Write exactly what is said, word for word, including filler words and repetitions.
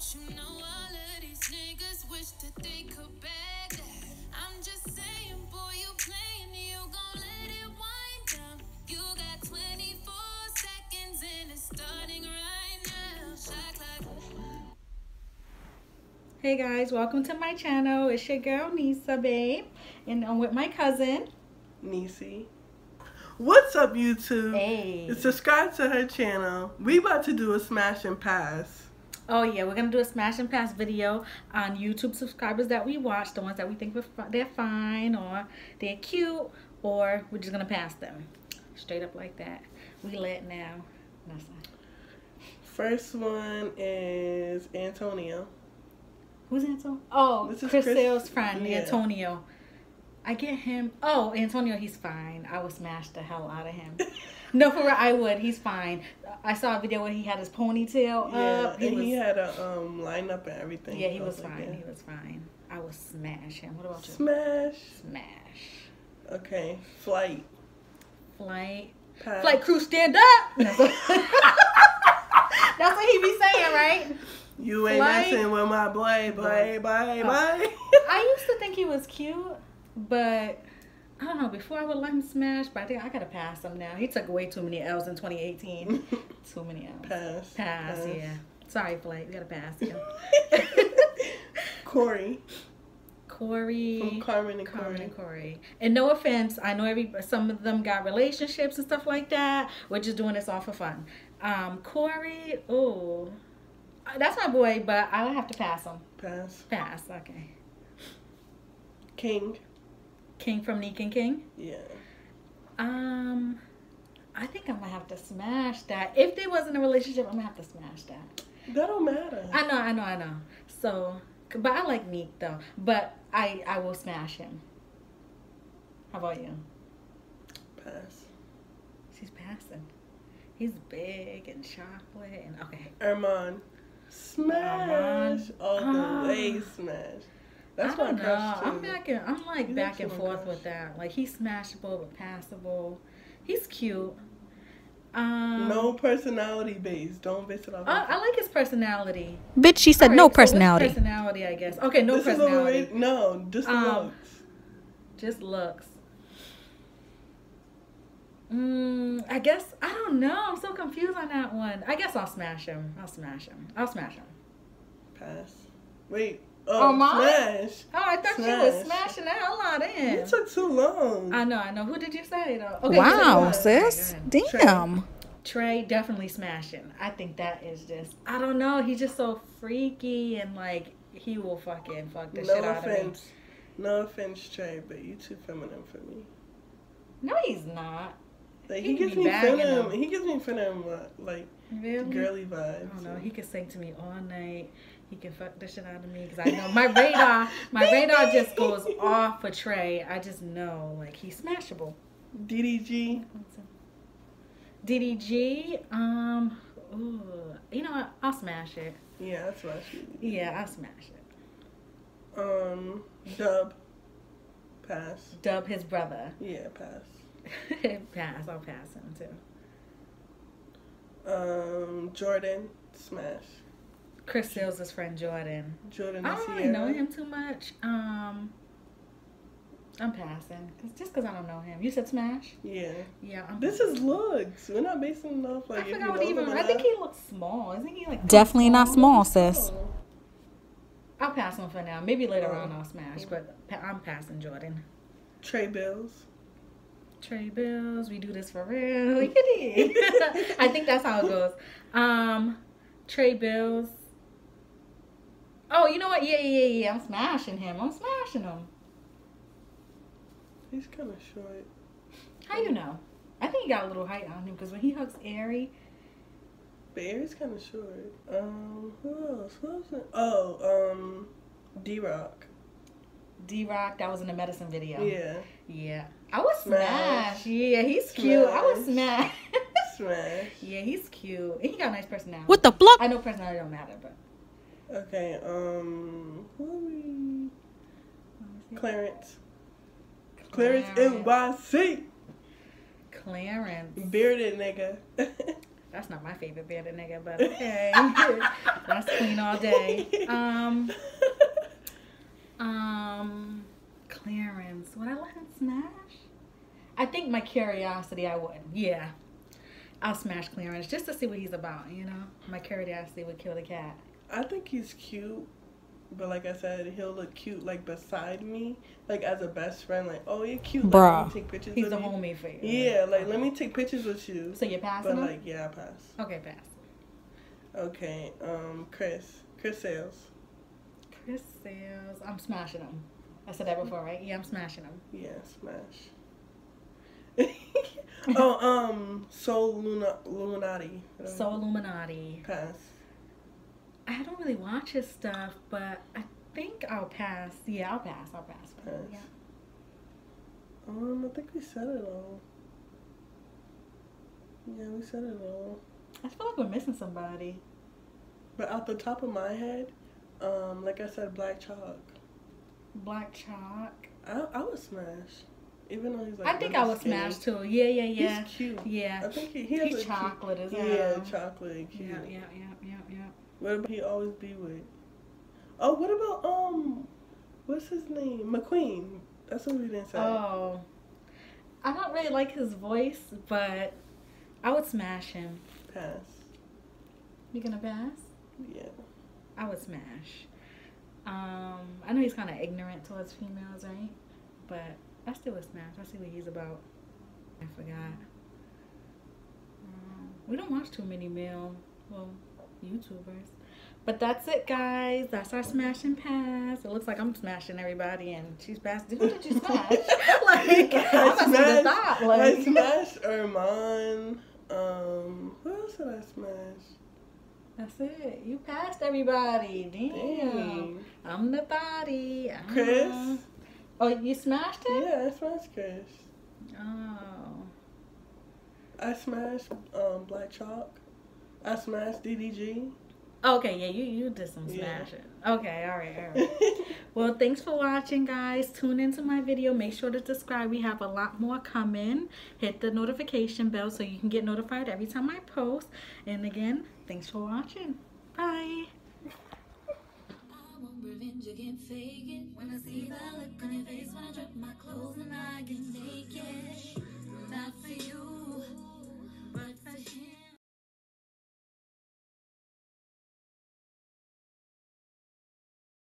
Don't you know all of these niggas wish that they could bag that? I'm just saying, boy, you playing, you gon' let it wind down. You got twenty-four seconds and it's starting right now. Shot clock. Hey guys, welcome to my channel. It's your girl Nisa, babe, and I'm with my cousin Nisi. What's up, YouTube? Hey. Subscribe to her channel. We about to do a smash and pass. Oh yeah, we're gonna do a smash and pass video on YouTube subscribers that we watch, the ones that we think we're fi- they're fine or they're cute, or we're just gonna pass them straight up like that. We lit now. That's it. First one is Antonio. Who's Antonio? Oh, This is Chris Chris- Sale's friend, yeah. Antonio. I get him. Oh, Antonio, he's fine. I would smash the hell out of him. No, for real, I would. He's fine. I saw a video where he had his ponytail Yeah, up. He and was, he had a um lineup and everything. yeah, he I was like, fine. yeah. He was fine. I would smash him. What about you? Smash. Smash. Okay, flight. Flight. Pass. Flight crew, stand up. That's what, That's what he be saying, right? You ain't Flight. messing with my boy, boy, boy, Oh. boy. I used to think he was cute, but I don't know. Before I would let him smash, but I think I gotta pass him now. He took way too many L's in twenty eighteen. Too many L's. Pass. Pass, yeah. Sorry, Flight. We gotta pass him. Corey. Corey. From Carmen and Carmen Corey. and Corey. And no offense, I know every some of them got relationships and stuff like that. We're just doing this all for fun. Um, Corey, oh, that's my boy, but I would have to pass him. Pass. Pass, okay. King. King from Neek and King. Yeah. Um, I think I'm gonna have to smash that. If they wasn't a relationship, I'm gonna have to smash that. That don't matter. I know, I know, I know. So, but I like Neek though. But I, I will smash him. How about you? Pass. She's passing. He's big and chocolate and okay. Erman. Smash. Armand. All Ah. the way smash. That's I my don't know. crush too. I'm back and I'm like He's back actually and my forth crush. with that. Like he's smashable but passable. He's cute. Um, No personality based. Don't base it off. I, I like his personality. Bitch, she said Alright, no so what's personality. personality, I guess. Okay, no this is personality. overrated. No, just Um, looks. Just looks. Mm, I guess I don't know. I'm so confused on that one. I guess I'll smash him. I'll smash him. I'll smash him. Pass. Wait. Oh, Armand? smash. Oh, I thought you was Smash. smashing the hell out of him. You took too long. I know, I know. Who did you say though? Okay, you said Wow, what? sis. Okay, go ahead. Damn. Trey definitely smashing. I think that is just I don't know. He's just so freaky and like he will fucking fuck the No shit out of me. offense. No offense, Trey, but you too feminine for me. No, he's not. Like He he, can gives be me bagging feminine. them. He gives me feminine uh, like Really? girly I vibes. don't know. He could sing to me all night. He can fuck the shit out of me because I know my radar. My radar just goes off for Trey. I just know like he's smashable. D D G. D D G, um, ooh, you know what? I'll smash it. Yeah, that's what I should. Yeah, I'll smash it. Um, Dub. Pass. Dub his brother. Yeah, pass. Pass. I'll pass him too. Um, Jordan. Smash. Chris Sales' his friend Jordan. Jordan I and don't really Sierra. know him too much. Um, I'm passing. Cause, just because I don't know him. You said smash? Yeah. Yeah, I'm This is looks. We're not basing it off like I if you forgot what know even. them or I think not. he looks small. Isn't he like Definitely not small, sis. Oh. I'll pass him for now. Maybe later Oh. on I'll smash, but pa- I'm passing Jordan. Trey Bills. Trey Bills, we do this for real. Look at it. I think that's how it goes. Um, Trey Bills. Oh, you know what? Yeah, yeah, yeah. I'm smashing him. I'm smashing him. He's kind of short. How you know? I think he got a little height on him because when he hugs Ari, But Aries kind of short. Um, who else? Who else? Oh, um, D Rock. D Rock, that was in the medicine video. Yeah. Yeah. I would Smash. smash. Yeah, he's cute. I would Smash. smash. Smash. Yeah, he's cute. And he got a nice personality. What the fuck? I know personality don't matter, but. Okay. Um, who are we? Clarence. Clarence N Y C. Clarence. Bearded nigga. That's not my favorite bearded nigga, but okay. That's Queen all day. Um, um, Clarence. Would I let him smash? I think my curiosity, I would. Yeah. I'll smash Clarence just to see what he's about, you know? My curiosity would kill the cat. I think he's cute, but like I said, he'll look cute like beside me, like as a best friend. Like, oh, you're cute. Like, Bruh. let me take pictures He's with the you. homie for you. Yeah, like let me take pictures with you. So you're passing But him? like, yeah, I pass. Okay, pass. Okay, um, Chris. Chris Sales. Chris Sales. I'm smashing him. I said that before, right? Yeah, I'm smashing him. Yeah, smash. Oh, um, Soul Luna Illuminati. Soul Illuminati. Pass. I don't really watch his stuff, but I think I'll pass. Yeah, I'll pass. I'll pass. Pass. Yeah. Um, I think we said it all. Yeah, we said it all. I feel like we're missing somebody. But out the top of my head, um, like I said, Black Chalk. Black Chalk. I I would smash. Even though he's like I think I would skinny. smash too. Yeah, yeah, yeah. He's cute. Yeah. I think he, he has He's a chocolate cute, as well. Yeah, chocolate and cute. Yeah, yeah, yeah, yeah, yeah. What about he always be with? Oh, what about um, what's his name? McQueen. That's what we didn't say. Oh, I don't really like his voice, but I would smash him. Pass. You gonna pass? Yeah. I would smash. Um, I know he's kind of ignorant towards females, right? But I still would smash. I see what he's about. I forgot. Um, we don't watch too many male, well, YouTubers. But that's it, guys. That's our smash and pass. It looks like I'm smashing everybody, and she's passed. Who did you smash? Like, I must have thought. I Like, smashed Erman. Um, who else did I smash? that's it. You passed everybody. Damn. Dang. I'm the body. Uh, Chris? Oh, you smashed it? Yeah, I smashed Chris. Oh. I smashed um, Black Chalk. I smashed D D G. Okay, yeah, you, you did some Yeah. smashing. Okay, all right, all right. Well, thanks for watching, guys. Tune into my video. Make sure to subscribe. We have a lot more coming. Hit the notification bell so you can get notified every time I post. And again, thanks for watching. Bye. I want revenge, you can't fake it. When I see the look on your face, when I